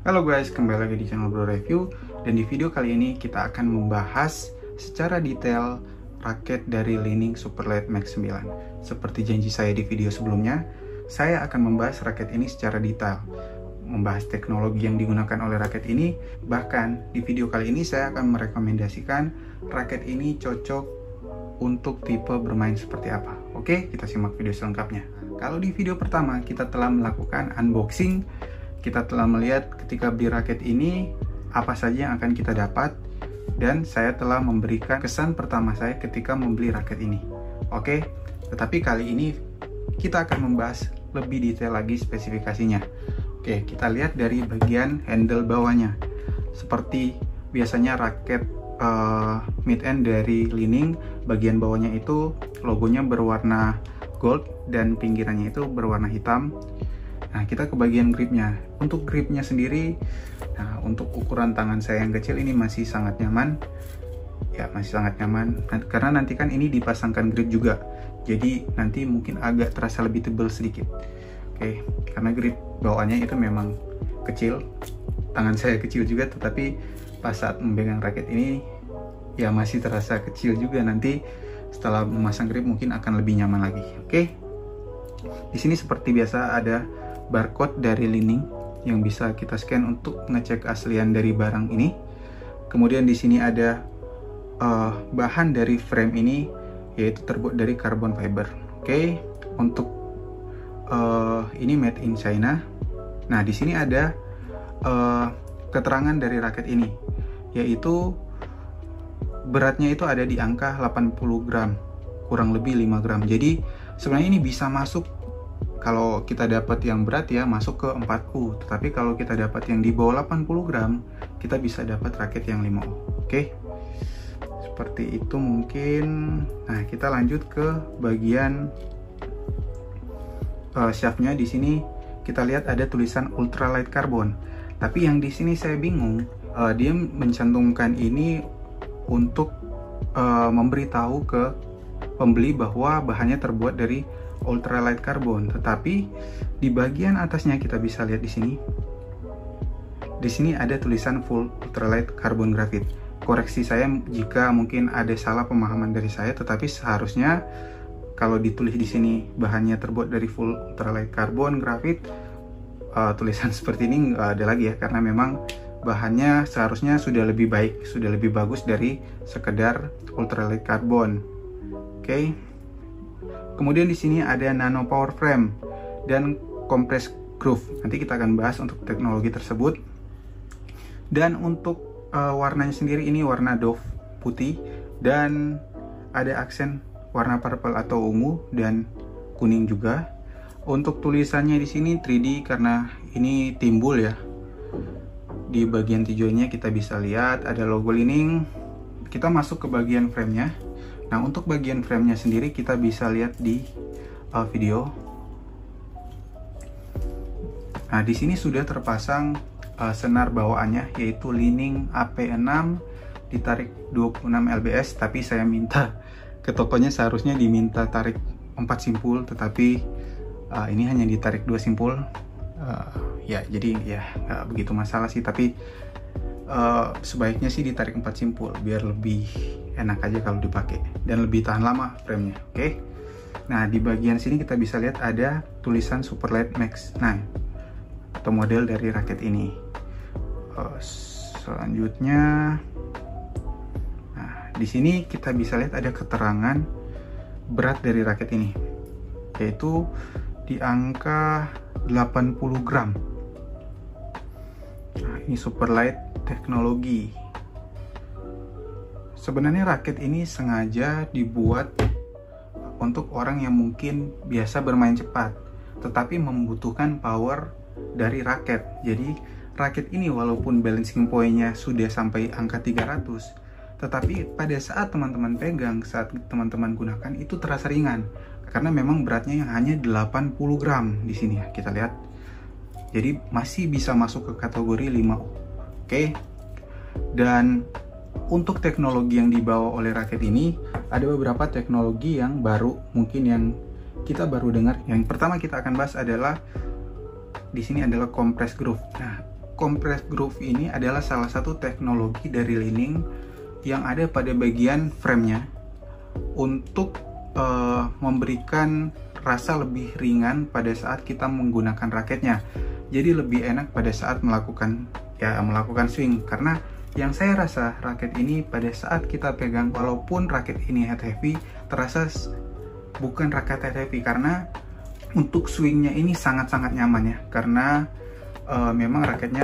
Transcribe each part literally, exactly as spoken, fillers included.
Halo guys, kembali lagi di channel Bro Review. Dan di video kali ini kita akan membahas secara detail raket dari Li-Ning Superlight Max sembilan. Seperti janji saya di video sebelumnya, saya akan membahas raket ini secara detail, membahas teknologi yang digunakan oleh raket ini. Bahkan di video kali ini saya akan merekomendasikan raket ini cocok untuk tipe bermain seperti apa. Oke, kita simak video selengkapnya. Kalau di video pertama kita telah melakukan unboxing, kita telah melihat ketika beli raket ini apa saja yang akan kita dapat, dan saya telah memberikan kesan pertama saya ketika membeli raket ini. Oke, tetapi kali ini kita akan membahas lebih detail lagi spesifikasinya. Oke, kita lihat dari bagian handle bawahnya. Seperti biasanya raket uh, mid-end dari Li-Ning, bagian bawahnya itu logonya berwarna gold dan pinggirannya itu berwarna hitam. Nah, kita ke bagian gripnya. Untuk gripnya sendiri, nah, untuk ukuran tangan saya yang kecil ini masih sangat nyaman. Ya, masih sangat nyaman. Nah, karena nanti kan ini dipasangkan grip juga. Jadi nanti mungkin agak terasa lebih tebal sedikit. Oke, karena grip bawaannya itu memang kecil. Tangan saya kecil juga, tetapi pas saat memegang raket ini ya masih terasa kecil juga. Nanti setelah memasang grip mungkin akan lebih nyaman lagi. Oke. Di sini seperti biasa ada barcode dari Li-Ning yang bisa kita scan untuk ngecek keaslian dari barang ini. Kemudian di sini ada uh, bahan dari frame ini, yaitu terbuat dari carbon fiber. Oke, untuk uh, ini made in China. Nah, di sini ada uh, keterangan dari raket ini, yaitu beratnya itu ada di angka delapan puluh gram, kurang lebih lima gram. Jadi sebenarnya ini bisa masuk, kalau kita dapat yang berat ya masuk ke empat U, tetapi kalau kita dapat yang di bawah delapan puluh gram, kita bisa dapat raket yang lima U. Oke, seperti itu mungkin. Nah, kita lanjut ke bagian uh, shaftnya. Di sini kita lihat ada tulisan ultralight carbon, tapi yang di sini saya bingung, uh, dia mencantumkan ini untuk uh, memberitahu ke pembeli bahwa bahannya terbuat dari ultralight carbon, tetapi di bagian atasnya kita bisa lihat di sini. Di sini ada tulisan full ultralight carbon graphite. Koreksi saya jika mungkin ada salah pemahaman dari saya, tetapi seharusnya kalau ditulis di sini bahannya terbuat dari full ultralight carbon graphite, uh, tulisan seperti ini nggak ada lagi ya, karena memang bahannya seharusnya sudah lebih baik, sudah lebih bagus dari sekedar ultralight carbon. Oke. Okay. Kemudian di sini ada nano power frame dan compressed groove. Nanti kita akan bahas untuk teknologi tersebut. Dan untuk uh, warnanya sendiri ini warna doff putih, dan ada aksen warna purple atau ungu dan kuning juga. Untuk tulisannya di sini tiga D karena ini timbul ya. Di bagian tujuannya kita bisa lihat ada logo Li-Ning. Kita masuk ke bagian framenya. Nah, untuk bagian framenya sendiri kita bisa lihat di uh, video. Nah, di sini sudah terpasang uh, senar bawaannya, yaitu Li-Ning A P enam ditarik dua puluh enam L B S, tapi saya minta ke tokonya seharusnya diminta tarik empat simpul, tetapi uh, ini hanya ditarik dua simpul. Uh, ya, jadi ya nggak begitu masalah sih, tapi uh, sebaiknya sih ditarik empat simpul biar lebih enak aja kalau dipakai dan lebih tahan lama framenya. Oke. Okay? Nah, di bagian sini kita bisa lihat ada tulisan Superlight Max. Nah, atau model dari raket ini. Uh, selanjutnya, nah di sini kita bisa lihat ada keterangan berat dari raket ini, yaitu di angka delapan puluh gram. Nah, ini Superlight teknologi. Sebenarnya raket ini sengaja dibuat untuk orang yang mungkin biasa bermain cepat, tetapi membutuhkan power dari raket. Jadi raket ini walaupun balancing point-nya sudah sampai angka tiga ratus, tetapi pada saat teman-teman pegang, saat teman-teman gunakan itu terasa ringan, karena memang beratnya yang hanya delapan puluh gram di sini ya, kita lihat. Jadi masih bisa masuk ke kategori lima U. Oke. Dan untuk teknologi yang dibawa oleh raket ini, ada beberapa teknologi yang baru, mungkin yang kita baru dengar. Yang pertama kita akan bahas adalah di sini adalah compressed groove. Nah, compressed groove ini adalah salah satu teknologi dari Li-Ning yang ada pada bagian framenya untuk uh, memberikan rasa lebih ringan pada saat kita menggunakan raketnya. Jadi lebih enak pada saat melakukan ya melakukan swing, karena yang saya rasa raket ini pada saat kita pegang, walaupun raket ini head heavy, terasa bukan raket head heavy karena untuk swingnya ini sangat-sangat nyaman ya, karena uh, memang raketnya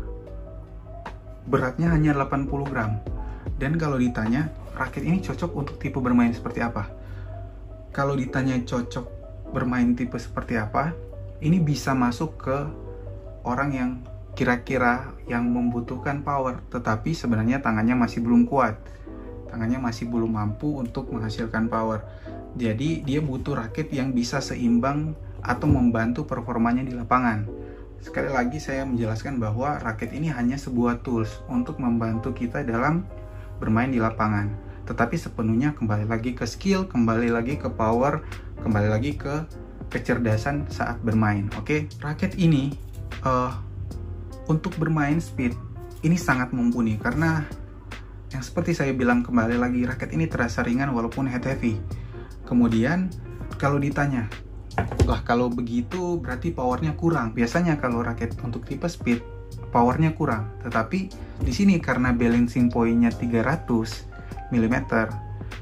beratnya hanya delapan puluh gram. Dan kalau ditanya raket ini cocok untuk tipe bermain seperti apa, kalau ditanya cocok bermain tipe seperti apa, ini bisa masuk ke orang yang kira-kira yang membutuhkan power tetapi sebenarnya tangannya masih belum kuat, tangannya masih belum mampu untuk menghasilkan power. Jadi dia butuh raket yang bisa seimbang atau membantu performanya di lapangan. Sekali lagi saya menjelaskan bahwa raket ini hanya sebuah tools untuk membantu kita dalam bermain di lapangan, tetapi sepenuhnya kembali lagi ke skill, kembali lagi ke power, kembali lagi ke kecerdasan saat bermain. Oke, raket ini uh, untuk bermain speed ini sangat mumpuni, karena yang seperti saya bilang kembali lagi, raket ini terasa ringan walaupun head heavy. Kemudian kalau ditanya, lah kalau begitu berarti powernya kurang. Biasanya kalau raket untuk tipe speed powernya kurang, tetapi di sini karena balancing point-nya tiga ratus milimeter,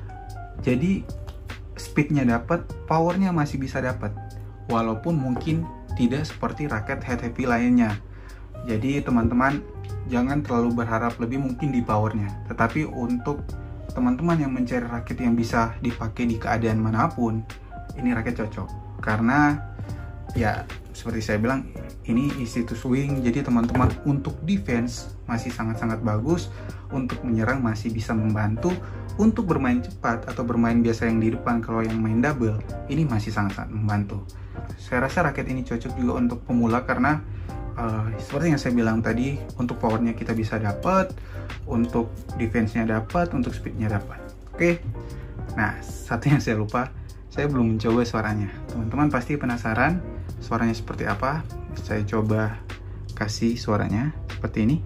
jadi speednya dapat, powernya masih bisa dapat, walaupun mungkin tidak seperti raket head heavy lainnya. Jadi teman-teman jangan terlalu berharap lebih mungkin di powernya, tetapi untuk teman-teman yang mencari raket yang bisa dipakai di keadaan manapun, ini raket cocok. Karena ya seperti saya bilang, ini easy to swing, jadi teman-teman untuk defense masih sangat-sangat bagus, untuk menyerang masih bisa membantu, untuk bermain cepat atau bermain biasa yang di depan kalau yang main double, ini masih sangat-sangat membantu. Saya rasa raket ini cocok juga untuk pemula karena Uh, seperti yang saya bilang tadi, untuk powernya kita bisa dapat, untuk defense-nya dapat, untuk speed-nya dapat. Oke, okay? Nah satu yang saya lupa, saya belum mencoba suaranya. Teman-teman pasti penasaran suaranya seperti apa. Saya coba kasih suaranya seperti ini.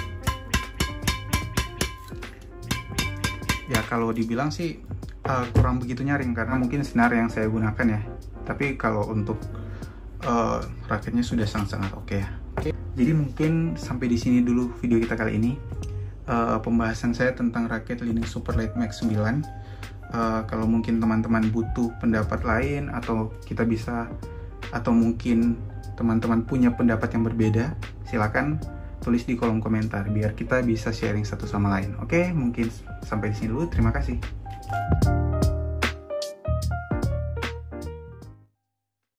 Ya kalau dibilang sih uh, kurang begitu nyaring karena mungkin senar yang saya gunakan ya. Tapi kalau untuk uh, raketnya sudah sangat-sangat oke okay ya. Oke, jadi mungkin sampai di sini dulu video kita kali ini. Uh, pembahasan saya tentang raket Li-Ning Superlight Max sembilan. Uh, kalau mungkin teman-teman butuh pendapat lain, atau kita bisa, atau mungkin teman-teman punya pendapat yang berbeda, silakan tulis di kolom komentar biar kita bisa sharing satu sama lain. Oke, mungkin sampai di sini dulu. Terima kasih.